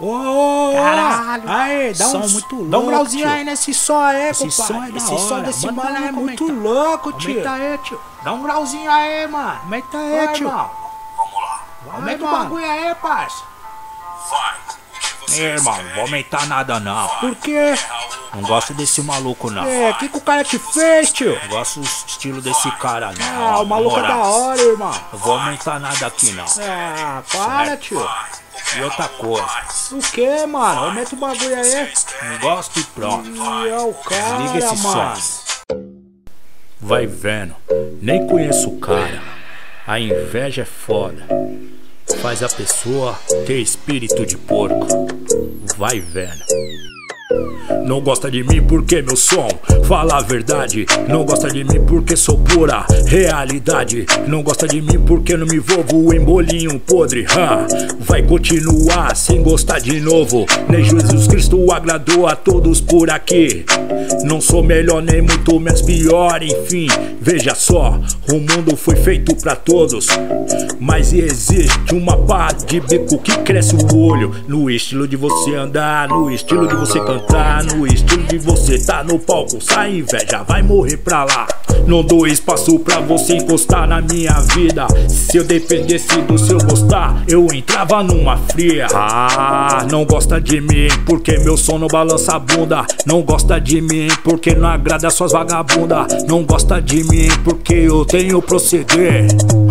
Ô, caralho. Aí, dá som muito louco, dá um grauzinho tio. aí nesse som aí, Esse compadre. som é da Esse hora. som desse Manda mano aí é muito comentar. louco, tio. Aumenta aí, tio. Dá um grauzinho aí, mano. Aumenta aí, Vai, tio. irmão. Vamos lá. Aumenta o bagulho aí, parça. Vai. O que vocês Irmão, não querem? vou aumentar nada não. Por quê? Não gosto desse maluco não. O que o cara te fez, tio? Não gosto do estilo desse cara não. Ah, o maluco é Na da moral. hora, irmão. Não vou aumentar nada aqui não. Ah, para, tio. Vai. E outra coisa, O que, mano? Aumenta o bagulho aí. Vocês querem? não gosto e pronto. E é o cara, Desliga esse mano. som. Vai vendo, nem conheço o cara. A inveja é foda. Faz a pessoa ter espírito de porco. Vai vendo. Não gosta de mim porque meu som fala a verdade. Não gosta de mim porque sou pura realidade. Não gosta de mim porque não me envolvo em bolinho podre. Vai continuar sem gostar de novo. Nem Jesus Cristo agradou a todos por aqui. Não sou melhor nem muito menos pior. Enfim, veja só, o mundo foi feito pra todos. Mas existe uma pá de bico que cresce o olho. No estilo de você andar, no estilo de você cantar, no estilo de você tá no palco. Sai inveja, vai morrer pra lá. Não dou espaço pra você encostar na minha vida. Se eu dependesse do seu gostar, eu entrava numa fria. Não gosta de mim porque meu som não balança a bunda. Não gosta de mim porque não agrada suas vagabundas. Não gosta de mim porque eu tenho proceder.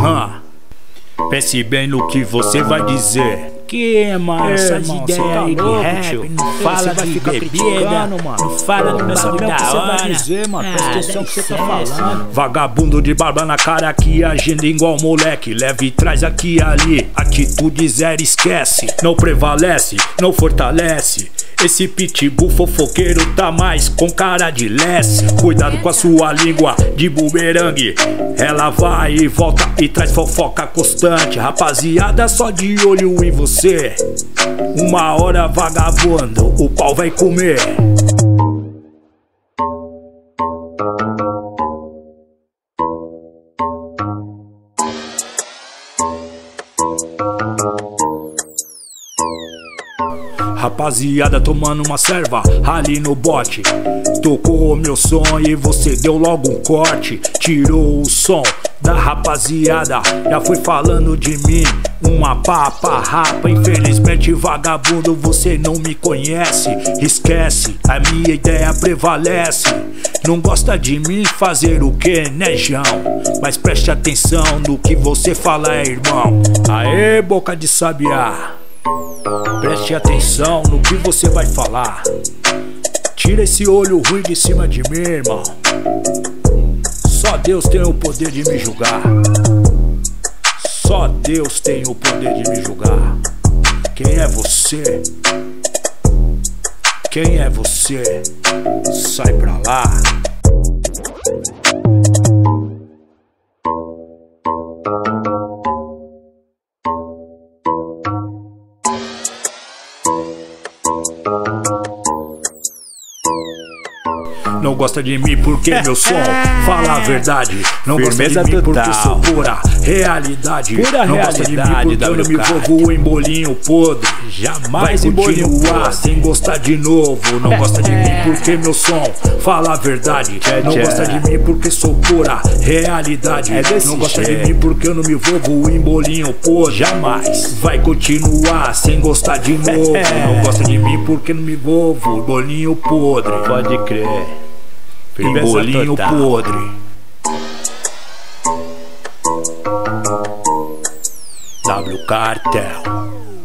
Pense bem no que você vai dizer. Que, mano, essas Irmão, ideias cê tá aí de louco, rap, tio. não Você fala vai de ficar bebida, criticando, mano. não fala do Pensa bagulho bem o que que você você vai vai dizer, mano. Presta atenção no que você tá falando. Vagabundo de barba na cara que agindo igual moleque. Leve e traz aqui e ali. Atitude zero, esquece. Não prevalece, não fortalece. Esse pitbull fofoqueiro tá mais com cara de lesse. Cuidado com a sua língua de bumerangue. Ela vai e volta e traz fofoca constante. Rapaziada só de olho em você. Uma hora vagabundo, o pau vai comer. Rapaziada tomando uma serva ali no bote. Tocou meu som e você deu logo um corte. Tirou o som da rapaziada, já foi falando de mim. Uma papa rapa, infelizmente vagabundo, você não me conhece. Esquece, a minha ideia prevalece. Não gosta de mim, fazer o que, né, João? Mas preste atenção no que você fala, irmão. Aê, boca de sabiá, preste atenção no que você vai falar. Tira esse olho ruim de cima de mim, irmão. Só Deus tem o poder de me julgar. Só Deus tem o poder de me julgar. Quem é você? Quem é você? Sai pra lá. Não gosta de mim porque meu som fala a verdade. Não Firmeza gosta de mim porque total. sou pura realidade. Pura não gosta de mim realidade, porque eu não me WK. envolvo em bolinho podre. Jamais Vai em bolinho continuar podre. sem gostar de novo. Não gosta de mim porque meu som fala a verdade. Não gosta de mim porque sou pura realidade. É desse Não gosta de jeito. mim porque eu não me envolvo em bolinho podre. Jamais. Vai continuar sem gostar de novo. Não gosta de mim porque não me envolvo em bolinho podre. Pode crer. Em Firmeza bolinho total. podre. W Cartel.